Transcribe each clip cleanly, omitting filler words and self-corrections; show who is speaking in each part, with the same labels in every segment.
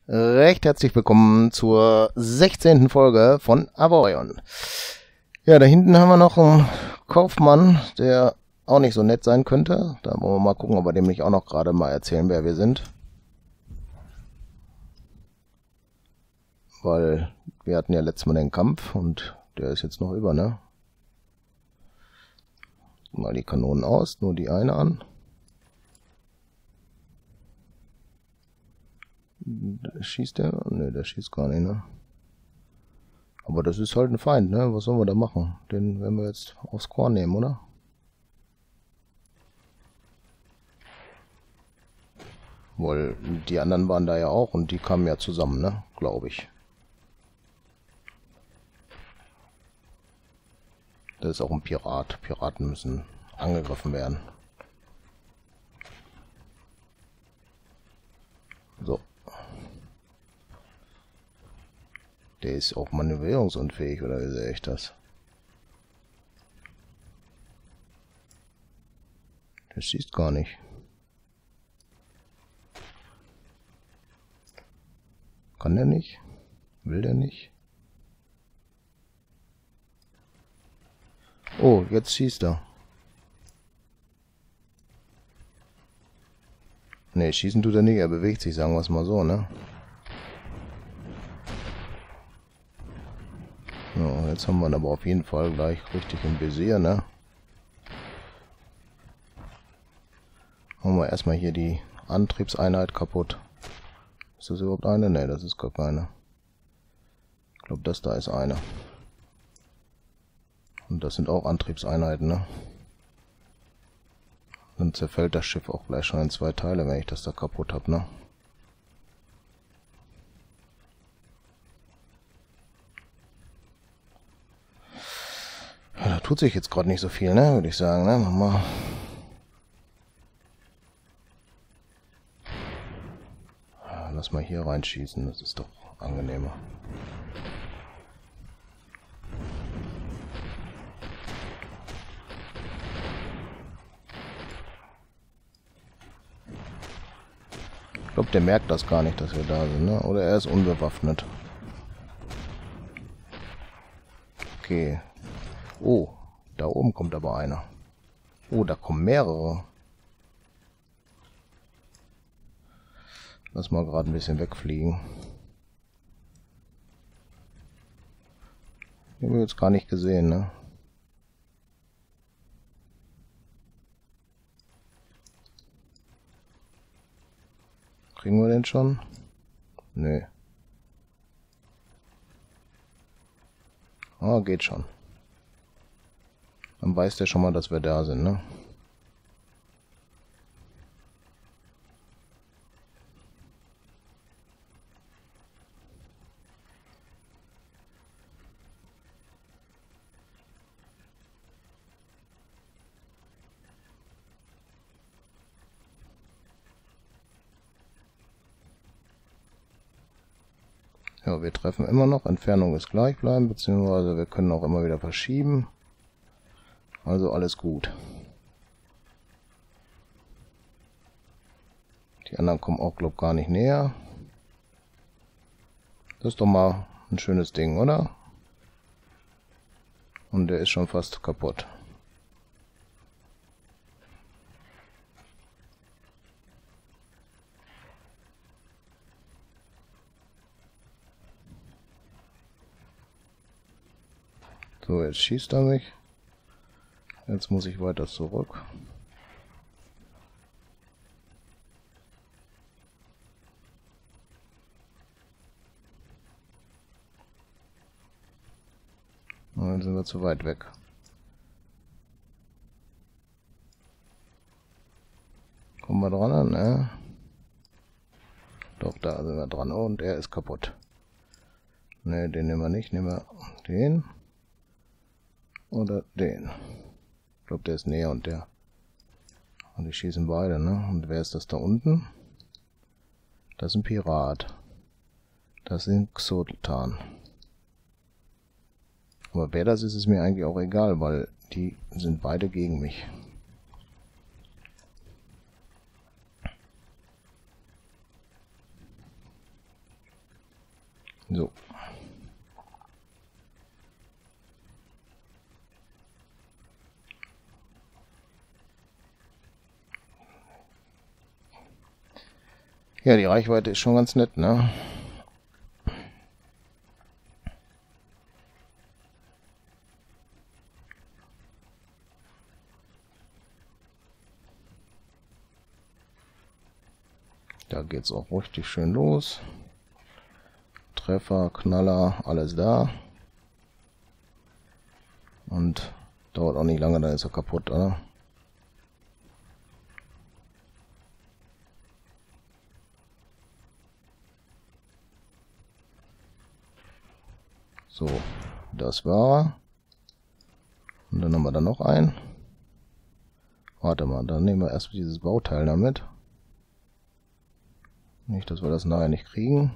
Speaker 1: Recht herzlich willkommen zur 16. Folge von Avorion. Ja, da hinten haben wir noch einen Kaufmann, der auch nicht so nett sein könnte. Da wollen wir mal gucken, ob wir dem nicht auch noch gerade mal erzählen, wer wir sind. Weil wir hatten ja letztes Mal den Kampf und der ist jetzt noch über, ne? Mal die Kanonen aus, nur die eine an. Schießt der? Ne, der schießt gar nicht, ne? Aber das ist halt ein Feind, ne? Was sollen wir da machen? Den werden wir jetzt aufs Korn nehmen, oder? Weil die anderen waren da ja auch und die kamen ja zusammen, ne? Glaube ich. Das ist auch ein Pirat. Piraten müssen angegriffen werden. So. Der ist auch manövrierungsunfähig, oder wie sehe ich das? Der schießt gar nicht. Kann der nicht? Will der nicht? Oh, jetzt schießt er. Ne, schießen tut er nicht, er bewegt sich, sagen wir es mal so, ne? So, jetzt haben wir ihn aber auf jeden Fall gleich richtig im Visier, ne? Machen wir erstmal hier die Antriebseinheit kaputt. Ist das überhaupt eine? Ne, das ist gar keine. Ich glaube, das da ist eine. Und das sind auch Antriebseinheiten, ne? Dann zerfällt das Schiff auch gleich schon in 2 Teile, wenn ich das da kaputt habe, ne? Ja, da tut sich jetzt gerade nicht so viel, ne? Würde ich sagen, ne? Mach mal. Ja, lass mal hier reinschießen, das ist doch angenehmer. Ich glaube, der merkt das gar nicht, dass wir da sind, ne? Oder er ist unbewaffnet. Okay. Oh, da oben kommt aber einer. Oh, da kommen mehrere. Lass mal gerade ein bisschen wegfliegen. Die haben wir jetzt gar nicht gesehen, ne? Kriegen wir den schon? Nö. Ah, geht schon. Dann weiß der schon mal, dass wir da sind, ne? Ja, wir treffen immer noch. Entfernung ist gleich bleiben, beziehungsweise wir können auch immer wieder verschieben. Also alles gut. Die anderen kommen auch, glaube ich, gar nicht näher. Das ist doch mal ein schönes Ding, oder? Und der ist schon fast kaputt. So, jetzt schießt er mich. Jetzt muss ich weiter zurück. Und dann sind wir zu weit weg. Kommen wir dran, ne? Doch, da sind wir dran. Und er ist kaputt. Ne, den nehmen wir nicht. Nehmen wir den. Oder den. Ich glaube, der ist näher und der. Und die schießen beide, ne? Und wer ist das da unten? Das ist ein Pirat. Das ist ein Xoltan. Aber wer das ist, ist mir eigentlich auch egal, weil die sind beide gegen mich. So. Ja, die Reichweite ist schon ganz nett, ne? Da geht's auch richtig schön los. Treffer, Knaller, alles da. Und dauert auch nicht lange, dann ist er kaputt, oder? So, das war. Und dann haben wir da noch einen. Warte mal, dann nehmen wir erst dieses Bauteil damit. Nicht, dass wir das nachher nicht kriegen.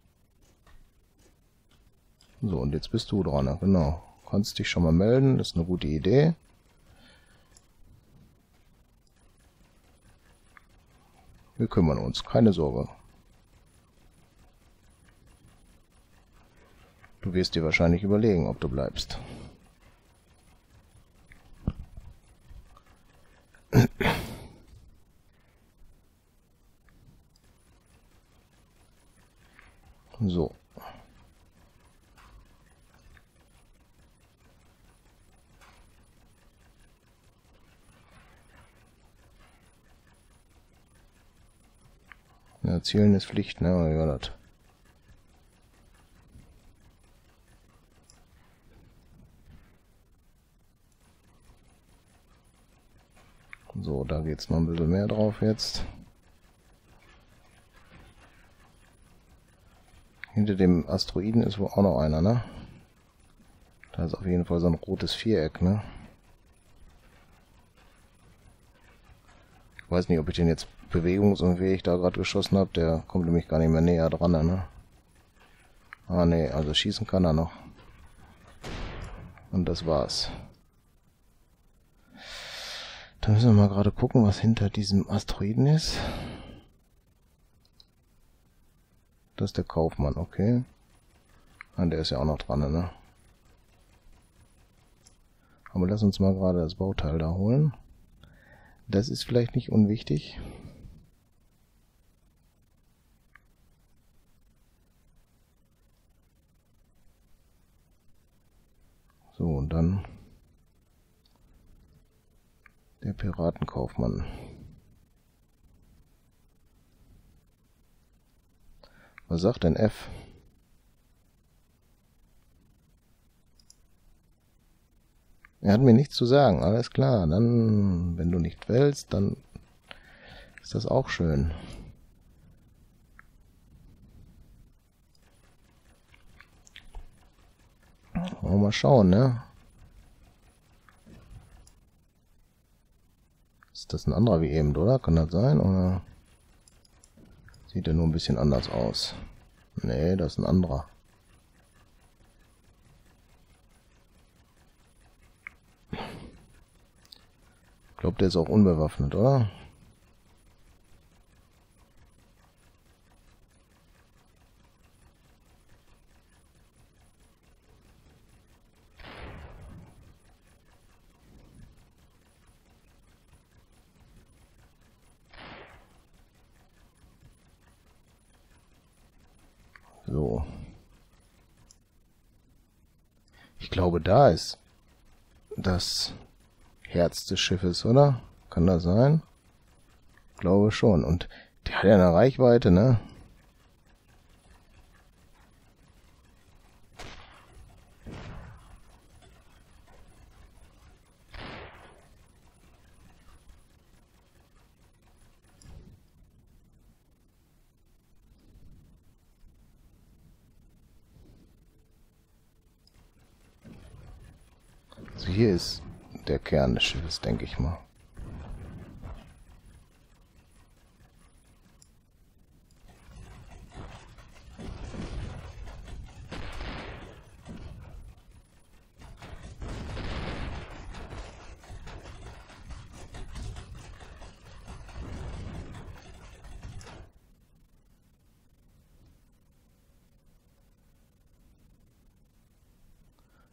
Speaker 1: So, und jetzt bist du dran, genau. Kannst dich schon mal melden, das ist eine gute Idee. Wir kümmern uns, keine Sorge. Du wirst dir wahrscheinlich überlegen, ob du bleibst. So. Ja, Zielen ist Pflicht, ne? Ja, das. So, da geht's noch ein bisschen mehr drauf jetzt. Hinter dem Asteroiden ist wohl auch noch einer, ne? Da ist auf jeden Fall so ein rotes Viereck, ne? Ich weiß nicht, ob ich den jetzt bewegungsunfähig da gerade geschossen habe. Der kommt nämlich gar nicht mehr näher dran, ne? Ah, ne, also schießen kann er noch. Und das war's. Dann müssen wir mal gerade gucken, was hinter diesem Asteroiden ist. Das ist der Kaufmann, okay. Ah, der ist ja auch noch dran, ne? Aber lass uns mal gerade das Bauteil da holen. Das ist vielleicht nicht unwichtig. So, und dann der Piratenkaufmann. Was sagt denn F? Er hat mir nichts zu sagen, alles klar. Dann, wenn du nicht wählst, dann ist das auch schön. Wollen wir mal schauen, ne? Ist das ein anderer wie eben, oder? Kann das sein, oder? Sieht er nur ein bisschen anders aus. Nee, das ist ein anderer. Ich glaube, der ist auch unbewaffnet, oder? So. Ich glaube, da ist das Herz des Schiffes, oder? Kann das sein? Ich glaube schon. Und der hat ja eine Reichweite, ne? Also hier ist der Kern des Schiffes, denke ich mal.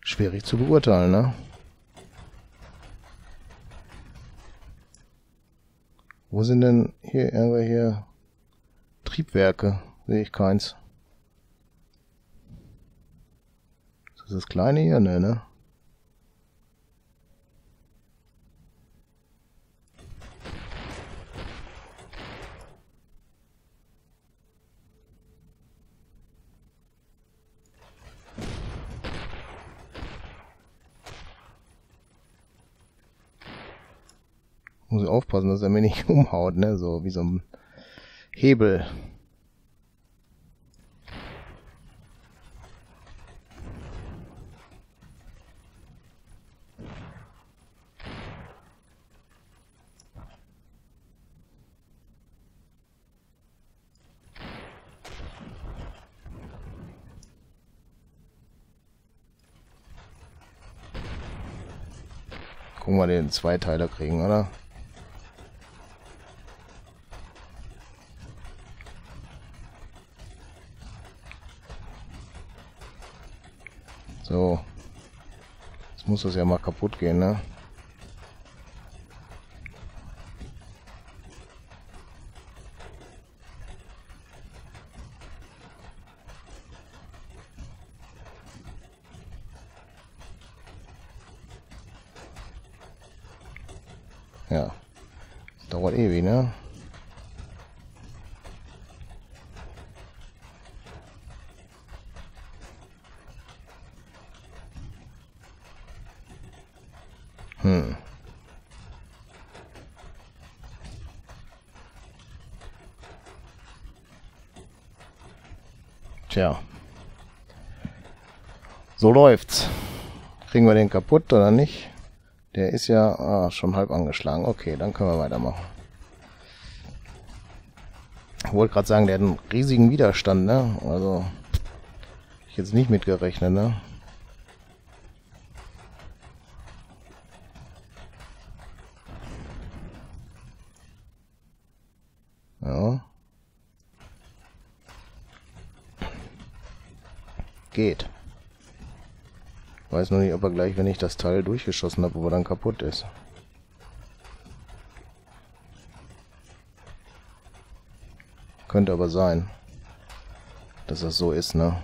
Speaker 1: Schwierig zu beurteilen, ne? Wo sind denn hier irgendwelche Triebwerke? Sehe ich keins. Ist das das kleine hier? Ne? Muss ich aufpassen, dass er mir nicht umhaut, ne? So wie so ein Hebel. Gucken wir den Zweiteiler kriegen, oder? So. Jetzt muss das ja mal kaputt gehen, ne? Ja. Das dauert ewig, ne? Tja. So läuft's. Kriegen wir den kaputt oder nicht? Der ist ja schon halb angeschlagen. Okay, dann können wir weitermachen. Ich wollte gerade sagen, der hat einen riesigen Widerstand, ne? Also, ich jetzt nicht mitgerechnet, ne? Ja. Geht. Weiß nur nicht, ob er gleich, wenn ich das Teil durchgeschossen habe, wo er dann kaputt ist. Könnte aber sein, dass das so ist, ne?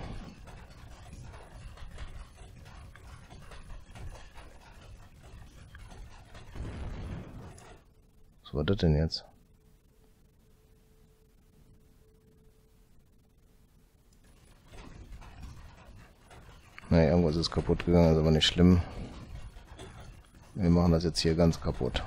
Speaker 1: Was war das denn jetzt? Ne, irgendwas ist kaputt gegangen, ist aber nicht schlimm. Wir machen das jetzt hier ganz kaputt.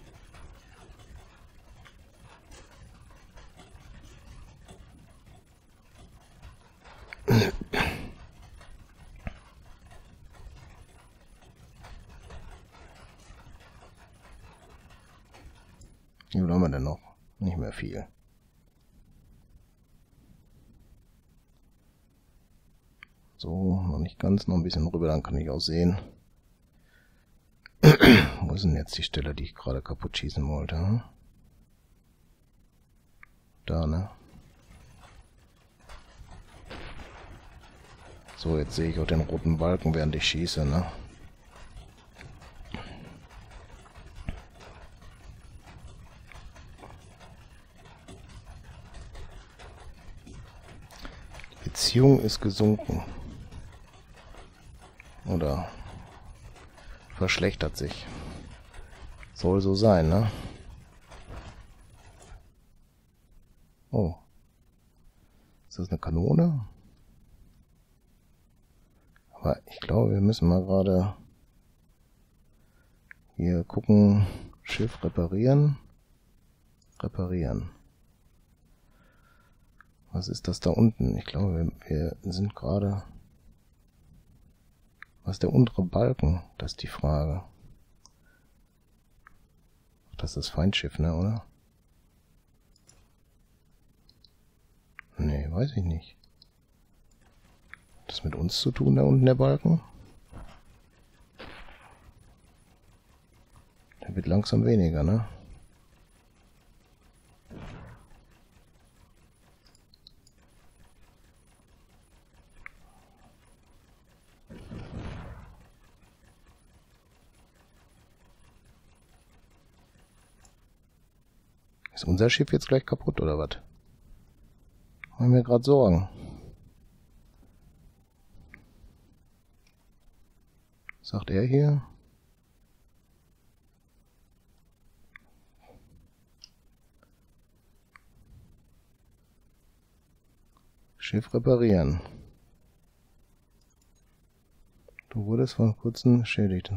Speaker 1: Wie viel haben wir denn noch? Nicht mehr viel. So, noch nicht ganz, noch ein bisschen rüber, dann kann ich auch sehen. Wo ist denn jetzt die Stelle, die ich gerade kaputt schießen wollte? Hm? Da, ne? So, jetzt sehe ich auch den roten Balken, während ich schieße, ne? Die Beziehung ist gesunken. Oder verschlechtert sich. Soll so sein, ne? Oh. Ist das eine Kanone? Aber ich glaube, wir müssen mal gerade hier gucken. Schiff reparieren. Reparieren. Was ist das da unten? Ich glaube, wir sind gerade... Was ist der untere Balken? Das ist die Frage. Das ist das Feindschiff, ne, oder? Nee, weiß ich nicht. Hat das mit uns zu tun, da unten der Balken? Der wird langsam weniger, ne? Ist unser Schiff jetzt gleich kaputt, oder was? Machen wir gerade Sorgen. Was sagt er hier? Schiff reparieren. Du wurdest vor kurzem beschädigt.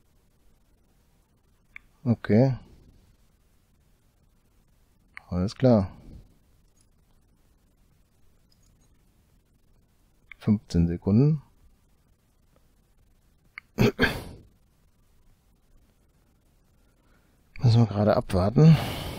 Speaker 1: Okay. Alles klar. 15 Sekunden. Müssen wir gerade abwarten.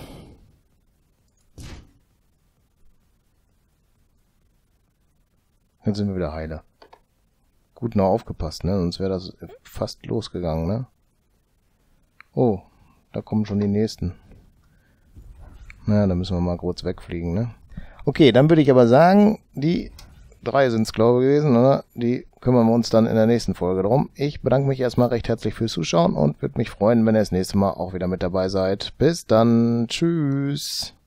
Speaker 1: Jetzt sind wir wieder heile. Gut noch aufgepasst, ne? Sonst wäre das fast losgegangen, ne? Oh, da kommen schon die nächsten. Na, da müssen wir mal kurz wegfliegen, ne? Okay, dann würde ich aber sagen, die 3 sind es, glaube ich, gewesen, oder? Die kümmern wir uns dann in der nächsten Folge drum. Ich bedanke mich erstmal recht herzlich fürs Zuschauen und würde mich freuen, wenn ihr das nächste Mal auch wieder mit dabei seid. Bis dann. Tschüss.